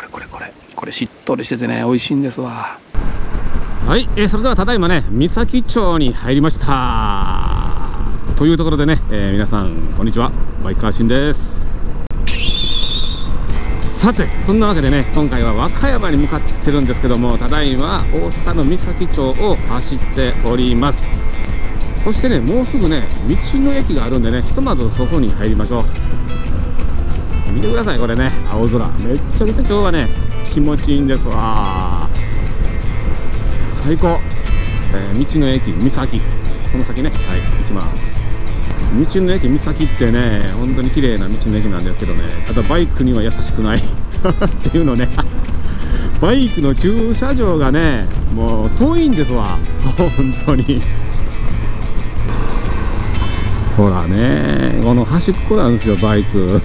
これしっとりしててね美味しいんですわ。 はい、それではただいまね三崎町に入りましたというところでね、皆さんこんにちは、バイカーシンです。さてそんなわけでね今回は和歌山に向かってるんですけども、ただいま大阪の三崎町を走っております。そしてねもうすぐね道の駅があるんでね、ひとまずそこに入りましょう。見てくださいこれね、青空めっちゃくちゃ今日はね気持ちいいんですわ。最高、道の駅三崎、この先ね、はい行きます。道の駅三崎ってね本当に綺麗な道の駅なんですけどね、ただバイクには優しくないっていうのねバイクの駐車場がねもう遠いんですわ本当に。ほらねこの端っこなんですよバイク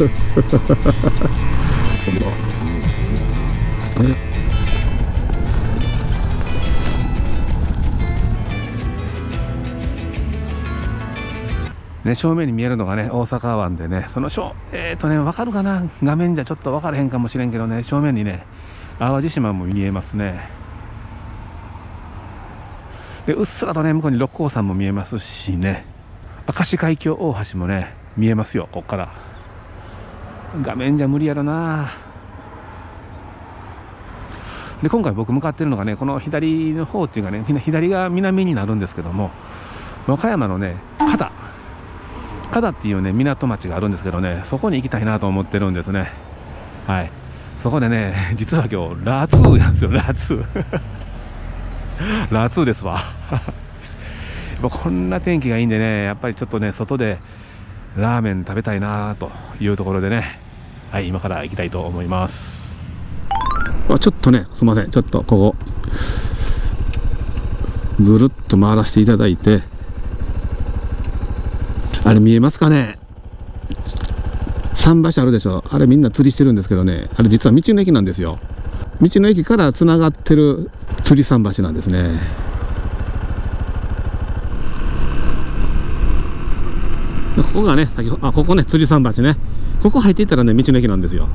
ね、正面に見えるのがね大阪湾でね、その分かるかな、画面じゃちょっと分からへんかもしれんけどね、正面にね淡路島も見えますね。でうっすらとね向こうに六甲山も見えますしね、明石海峡大橋もね見えますよ。こっから画面じゃ無理やろな。で今回僕向かってるのがねこの左の方っていうかね、左が南になるんですけども、和歌山のね加太っていうね港町があるんですけどね、そこに行きたいなと思ってるんですね。はい、そこでね実は今日ラーツーなんですよ。ラーツーラーツーですわこんな天気がいいんでね、やっぱりちょっとね外でラーメン食べたいなというところでね、はい今から行きたいと思います。ちょっとねすいません、ちょっとここぐるっと回らせていただいて、あれ見えますかね、桟橋あるでしょ、あれみんな釣りしてるんですけどね、あれ実は道の駅なんですよ。道の駅からつながってる釣り桟橋なんですね。ここがねここね釣り桟橋ね、ここ入っていったらね道の駅なんですよ。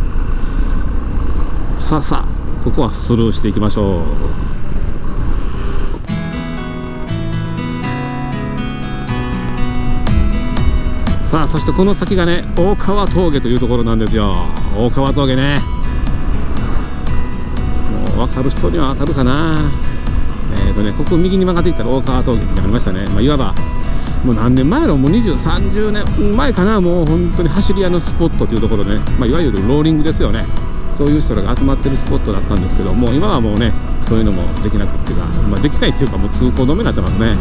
さあここはスルーしていきましょう。さあそしてこの先がね大川峠というところなんですよ。大川峠ね、もう分かる人には分かるかな。ここ右に曲がっていったら大川峠ってありましたね。いわばもう何年前のもう20、30年前かな、もう本当に走り屋のスポットというところね、いわゆるローリングですよね。そういう人らが集まってるスポットだったんですけども、今はもうねそういうのもできなくっていうか、できないっていうかもう通行止めになってますね。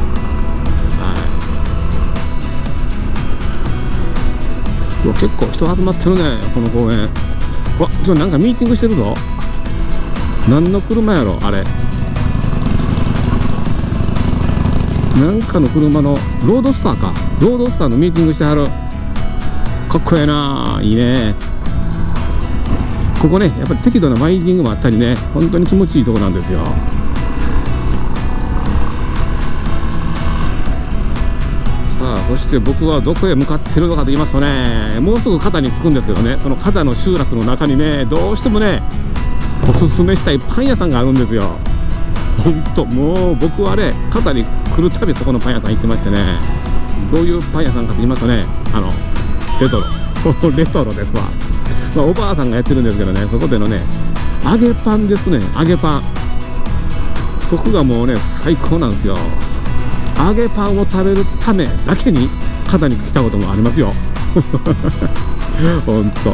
結構人集まってるねこの公園。今日なんかミーティングしてるぞ。何の車やろあれ、なんかの車のロードスターか、ロードスターのミーティングしてはる。かっこええな、いいね。ここねやっぱり適度なマイディングもあったりね、本当に気持ちいいとこなんですよ。さあそして僕はどこへ向かってるのかと言いますとね、もうすぐ加太に着くんですけどね、その加太の集落の中にねどうしてもねおすすめしたいパン屋さんがあるんですよ。本当もう僕はね加太に来るたびそこのパン屋さん行ってましてね、どういうパン屋さんかと言いますとね、レトロレトロですわ。おばあさんがやってるんですけどね、そこでのね揚げパンですね、揚げパン、そこがもうね最高なんですよ。揚げパンを食べるためだけに加太に来たこともありますよ本当。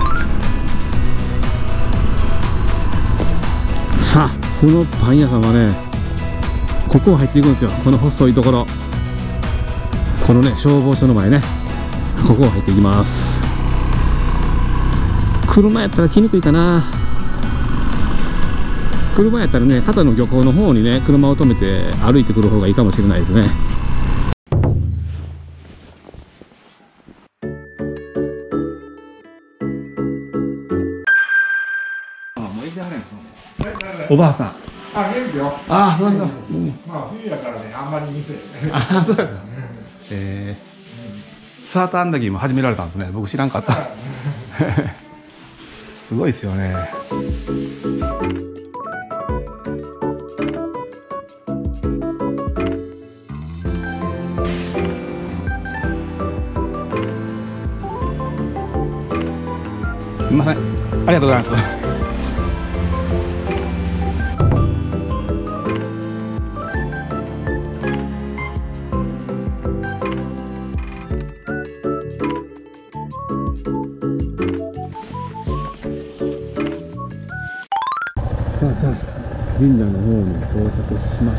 さあそのパン屋さんはねここを入っていくんですよ。この細いところ、このね消防署の前ね、ここを入っていきます。車やったら来にくいかな。車やったらね加太の漁港の方にね車を止めて歩いてくる方がいいかもしれないですね。おばあさん。 元気よ。 そうですか。 冬やからね、あんまり見せ。 そうですか。サーターアンダギーも始められたんですね。僕知らんかった。 すごいですよね。すみません、ありがとうございます。 さあさあ、神社の方に到着しました。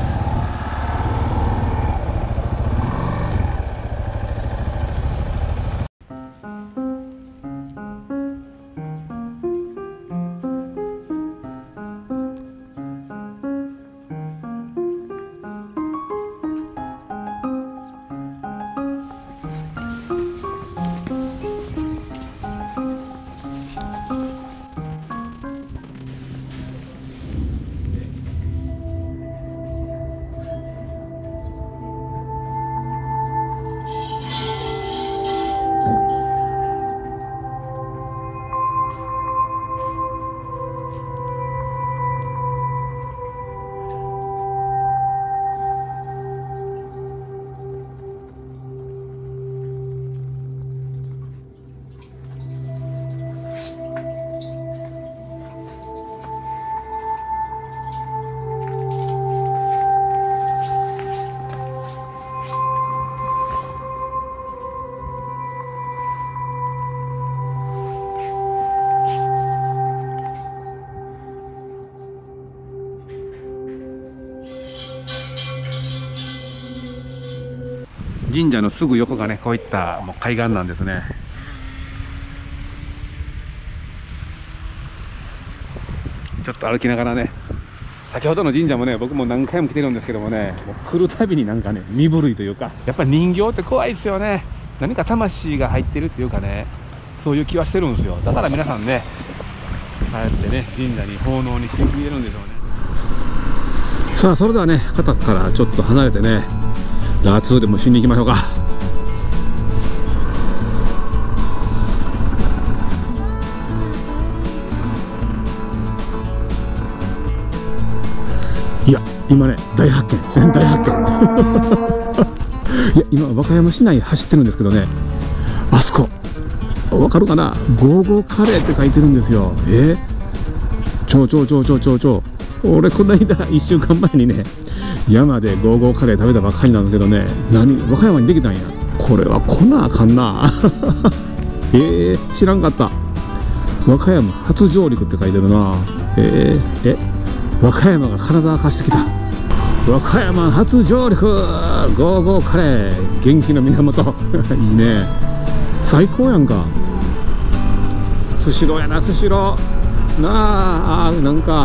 神社のすぐ横がね、こういったもう海岸なんですね。ちょっと歩きながらね、先ほどの神社もね、僕も何回も来てるんですけどもね、もう来るたびになんかね、身震いというか、やっぱり人形って怖いですよね。何か魂が入ってるっていうかね、そういう気はしてるんですよ。だから皆さんね、ああやってね、神社に奉納にしに来てるんでしょうね。さあ、それではね、肩からちょっと離れてね、ダーツでもしに行きましょうか。いや、今ね、大発見大発見いや、今和歌山市内走ってるんですけどね、あそこわかるかな、ゴーゴーカレーって書いてるんですよ。俺この間1週間前にね、山でゴーゴーカレー食べたばっかりなんですけどね、和歌山にできたんや。これは来なあかんな知らんかった。和歌山初上陸って書いてるな。和歌山が体明かしてきた。和歌山初上陸ゴーゴーカレー、元気の源いいね、最高やんか。スシローやな、スシローなあ。なんか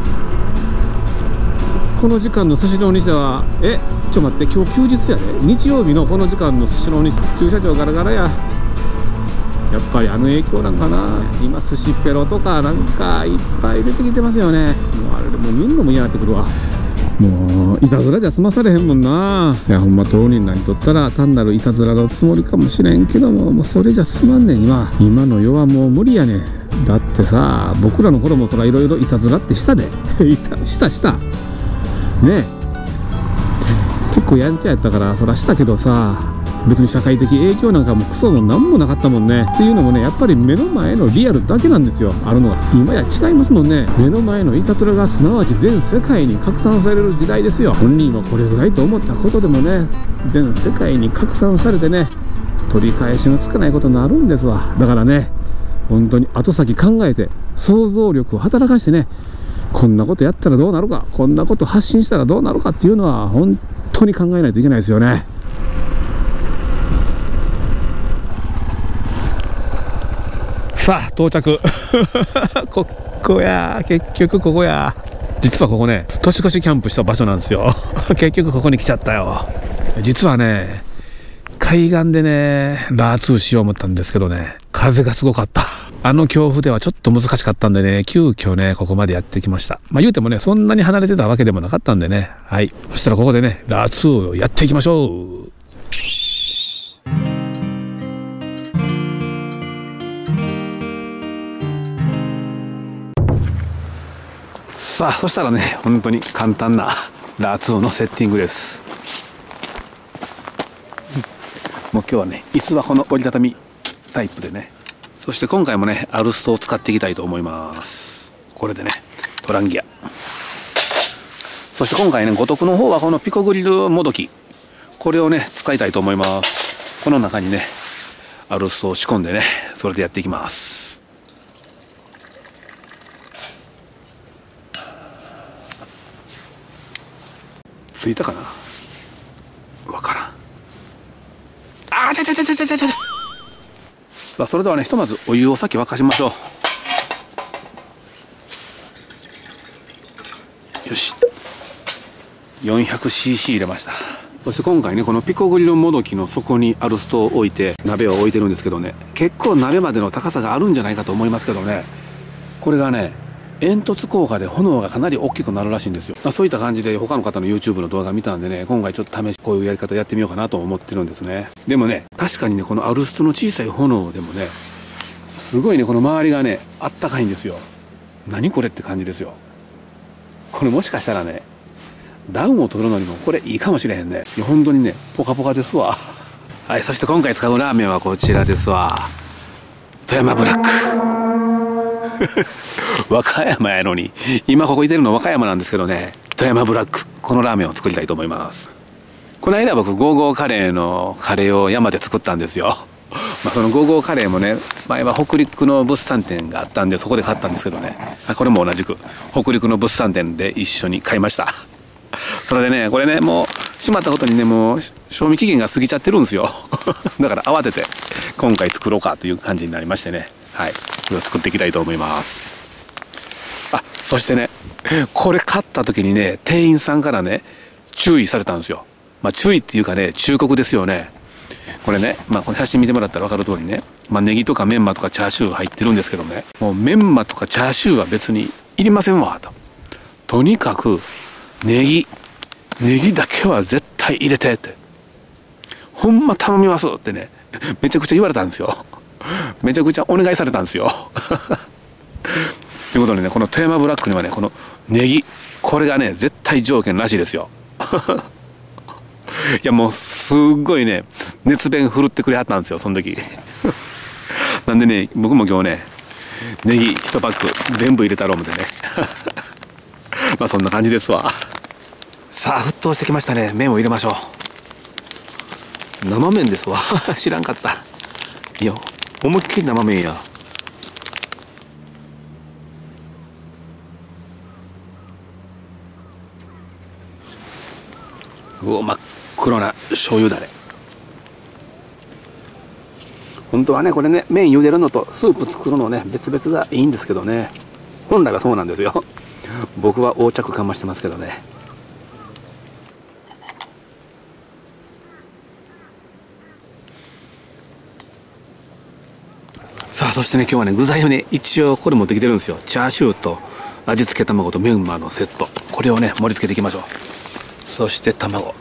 この時間のスシローにしては、ちょっと待って、今日休日やで。日曜日のこの時間のスシローに駐車場ガラガラや。やっぱりあの影響なんかな。今寿司ペロとかなんかいっぱい出てきてますよね。もうあれでもう見んのも嫌になってくるわ。もういたずらじゃ済まされへんもんな。いや、ほんま当人らにとったら単なるいたずらのつもりかもしれんけども、もうそれじゃ済まんねん。今の世はもう無理やねん。だってさ、僕らの頃もそらいろいろいたずらってしたでしたね。結構やんちゃやったからそらしたけどさ、別に社会的影響なんかもクソもなんもなかったもんね。っていうのもね、やっぱり目の前のリアルだけなんですよ、あるのは。今や違いますもんね。目の前のいたずらがすなわち全世界に拡散される時代ですよ。本人はこれぐらいと思ったことでもね、全世界に拡散されてね、取り返しのつかないことになるんですわ。だからね、本当に後先考えて想像力を働かしてね、こんなことやったらどうなるか、こんなこと発信したらどうなるかっていうのは本当に考えないといけないですよね。さあ到着ここや、結局ここや。実はここね、年越しキャンプした場所なんですよ結局ここに来ちゃったよ。実はね、海岸でねラーツーしよう思ったんですけどね、風がすごかった。あの強風ではちょっと難しかったんでね、急遽ねここまでやってきました。言うてもね、そんなに離れてたわけでもなかったんでね。はい、そしたらここでねラーツーをやっていきましょう。 さあそしたらね、本当に簡単なラーツーのセッティングです。もう今日はね、椅子はこの折りたたみタイプでね、そして今回もねアルストを使っていきたいと思います。これでねトランギア、そして今回ね五徳の方はこのピコグリルもどき、これをね使いたいと思います。この中にねアルストを仕込んでね、それでやっていきます。ついたかな、わからん。あー、ちゃ。さあそれではね、ひとまずお湯を先沸かしましょう。よし、 400cc 入れました。そして今回ね、このピコグリルもどきの底にアルストを置いて鍋を置いてるんですけどね、結構鍋までの高さがあるんじゃないかと思いますけどね、これがね煙突効果で炎がかなり大きくなるらしいんですよ。そういった感じで他の方の YouTube の動画見たんでね、今回ちょっと試しこういうやり方やってみようかなと思ってるんですね。でもね、確かにねこのアルストの小さい炎でもね、すごいねこの周りがねあったかいんですよ。何これって感じですよ。これもしかしたらね暖を取るのにもこれいいかもしれへんね。いや本当にねポカポカですわ。はい、そして今回使うラーメンはこちらですわ。富山ブラック和歌山やのに、今ここいてるの和歌山なんですけどね、富山ブラック、このラーメンを作りたいと思います。この間僕ゴーゴーカレーのカレーを山で作ったんですよ。そのゴーゴーカレーもね、前は北陸の物産展があったんでそこで買ったんですけどね、これも同じく北陸の物産展で一緒に買いました。それでね、これねもうしまったことにね、もう賞味期限が過ぎちゃってるんですよ。だから慌てて今回作ろうかという感じになりましてね、はい、これを作っていきたいと思います。あ、そしてね、これ買った時にね店員さんからね注意されたんですよ。注意っていうかね、忠告ですよね。これね、この写真見てもらったら分かる通りね、ネギとかメンマとかチャーシュー入ってるんですけどね、もうメンマとかチャーシューは別にいりませんわと。とにかくネギだけは絶対入れてって、ほんま頼みますってね、めちゃくちゃ言われたんですよ。めちゃくちゃお願いされたんですよ。ということでね、この富山ブラックにはねこのネギ、これがね絶対条件らしいですよ。いやもうすっごいね熱弁振るってくれはったんですよその時。なんでね、僕も今日ねネギ1パック全部入れたろう思ってね。そんな感じですわ。さあ沸騰してきましたね。麺を入れましょう。生麺ですわ。知らんかった。いや思いっきり生麺や。うわ、真っ黒な醤油だれ。本当はねこれね、麺茹でるのとスープ作るのね別々がいいんですけどね、本来はそうなんですよ。僕は横着かましてますけどね。さあそしてね、今日はね具材をね一応これ持ってきてるんですよ。チャーシューと味付け卵とメンマのセット、これをね盛り付けていきましょう。そして卵、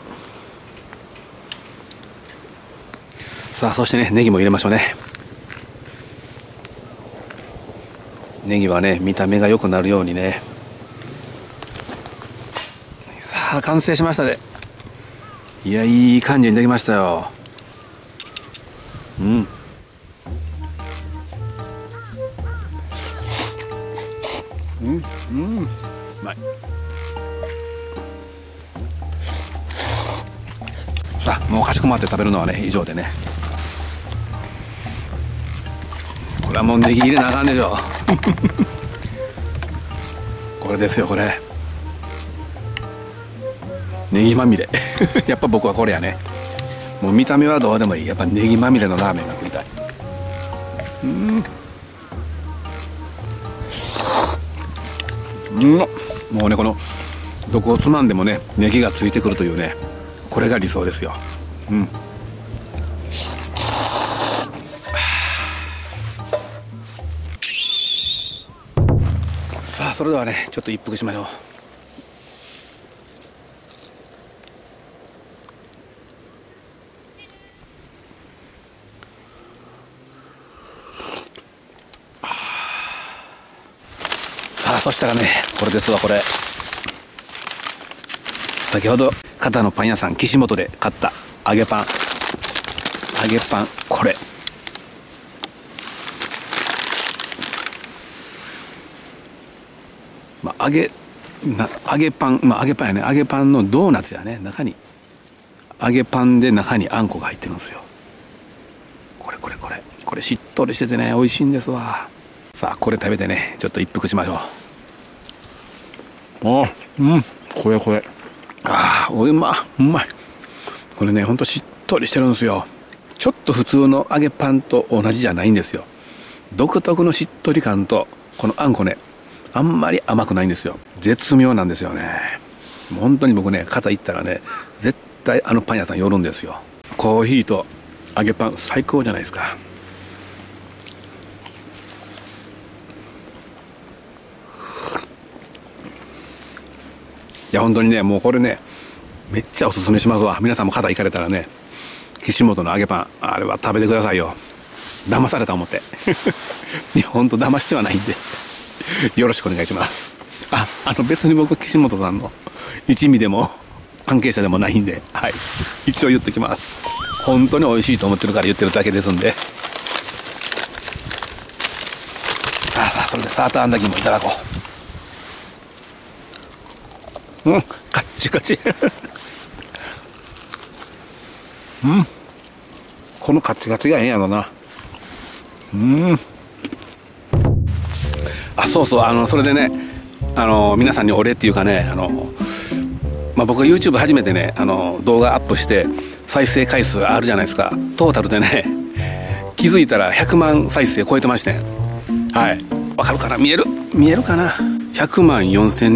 さあそしてねネギも入れましょうね。ネギはね見た目が良くなるようにね。さあ完成しましたね。いやいい感じにできましたよ。うん、うまい。さあもうかしこまって食べるのはね以上でね、これはもうネギ入れなあかんでしょ。これですよ、これネギまみれ。やっぱ僕はこれやね。もう見た目はどうでもいい、やっぱネギまみれのラーメンが食いたい。もうねこのどこをつまんでもねネギがついてくるというね、これが理想ですよ。さあそれではねちょっと一服しましょう。ささあそしたらね、これですわ。これ先ほど片のパン屋さん岸本で買った揚げパン、これ揚げパンやね。揚げパンのドーナツやね。中に揚げパンで中にあんこが入ってるんですよ。これしっとりしててね、美味しいんですわ。さあこれ食べてね、ちょっと一服しましょう。これうまい。これね、ほんとしっとりしてるんですよ。ちょっと普通の揚げパンと同じじゃないんですよ。独特のしっとり感と、このあんこね、あんまり甘くないんですよ。絶妙なんですよね。もう本当に僕ね、肩行ったらね、絶対あのパン屋さん寄るんですよ。コーヒーと揚げパン最高じゃないですか。いや本当にね、もうこれね、めっちゃおすすめしますわ。皆さんも肩行かれたらね、岸本の揚げパン、あれは食べてくださいよ。騙された思っていや本当騙してはないんでよろしくお願いします。別に僕岸本さんの一味でも関係者でもないんで、はい、一応言ってきます。本当に美味しいと思ってるから言ってるだけですんで。さあそれでサーターアンダギーもいただこう。カッチカチこのカッチカチがええんやろな。そうそう、それでね、皆さんにお礼っていうかね、僕が YouTube 初めてね、動画アップして再生回数あるじゃないですか。トータルでね、気づいたら100万再生超えてましてん。はい、わかるかな、見えるかな。100万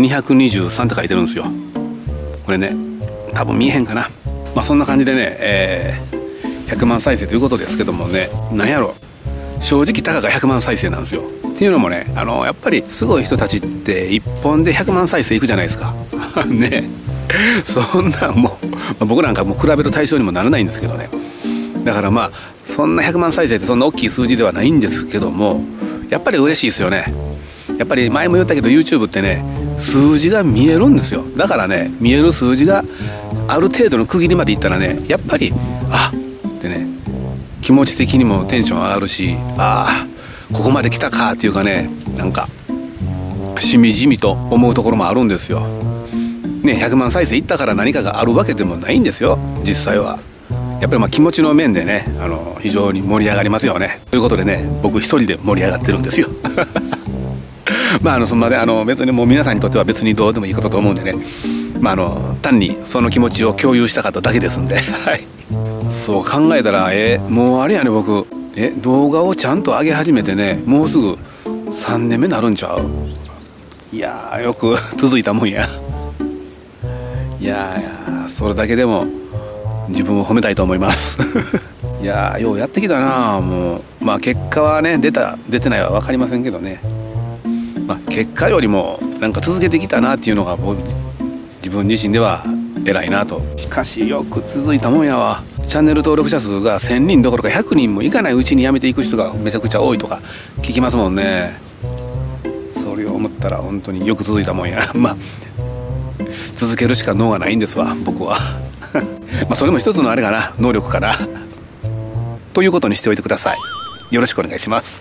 4223って書いてるんですよ。これね、多分見えへんかな。そんな感じでね、100万再生ということですけどもね、なんやろ、正直たかが100万再生なんですよ。っていうのもね、やっぱりすごい人たちって1本で100万再生いくじゃないですかね。そんなんもう僕なんかもう比べる対象にもならないんですけどね。だからそんな100万再生ってそんな大きい数字ではないんですけども、やっぱり嬉しいですよね。やっぱり前も言ったけど YouTube ってね、数字が見えるんですよ。だからね、見える数字がある程度の区切りまでいったらね、やっぱりってね、気持ち的にもテンション上がるし、ここまで来たかっていうかね、なんかしみじみと思うところもあるんですよね。100万再生いったから何かがあるわけでもないんですよ、実際は。やっぱり気持ちの面でね、非常に盛り上がりますよね。ということでね、僕一人で盛り上がってるんですよそんなね、別にもう皆さんにとっては別にどうでもいいことと思うんでね、単にその気持ちを共有したかっただけですんではい。そう考えたらもうあれやね、僕動画をちゃんと上げ始めてね、もうすぐ3年目になるんちゃう。いやー、よく続いたもんや。いやそれだけでも自分を褒めたいと思いますいやー、ようやってきたな。もう結果はね、出てないは分かりませんけどね、結果よりもなんか続けてきたなっていうのが自分自身では偉いなと。しかしよく続いたもんやわ。チャンネル登録者数が1000人どころか100人もいかないうちに辞めていく人がめちゃくちゃ多いとか聞きますもんね。それを思ったら本当によく続いたもんや続けるしか能がないんですわ、僕はそれも一つのあれかな、能力かなということにしておいてください。よろしくお願いします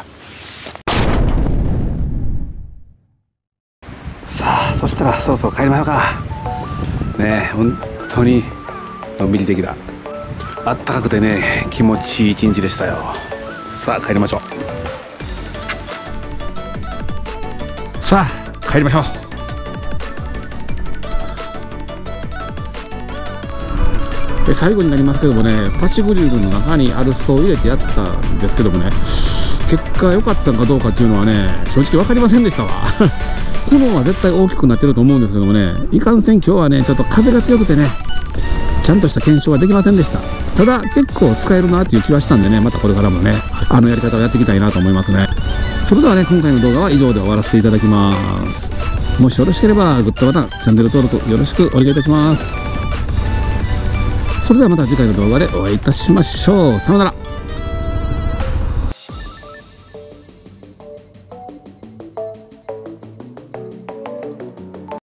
さあそしたらそろそろ帰りましょうかね。本当にのんびりできた、あったかくてね、気持ちいい一日でしたよ。さあ帰りましょう。 さあ帰りましょう。最後になりますけどもね、パチグリルの中にアルストを入れてやったんですけどもね、結果良かったのかどうかっていうのはね、正直分かりませんでしたわ炎は絶対大きくなってると思うんですけどもね、いかんせん今日はね、ちょっと風が強くてね、ちゃんとした検証はできませんでした。ただ結構使えるなっていう気はしたんでね、またこれからもね、やり方をやっていきたいなと思いますね。それではね、今回の動画は以上で終わらせていただきます。もしよろしければグッドボタン、チャンネル登録よろしくお願いいたします。それではまた次回の動画でお会いいたしましょう。さようなら。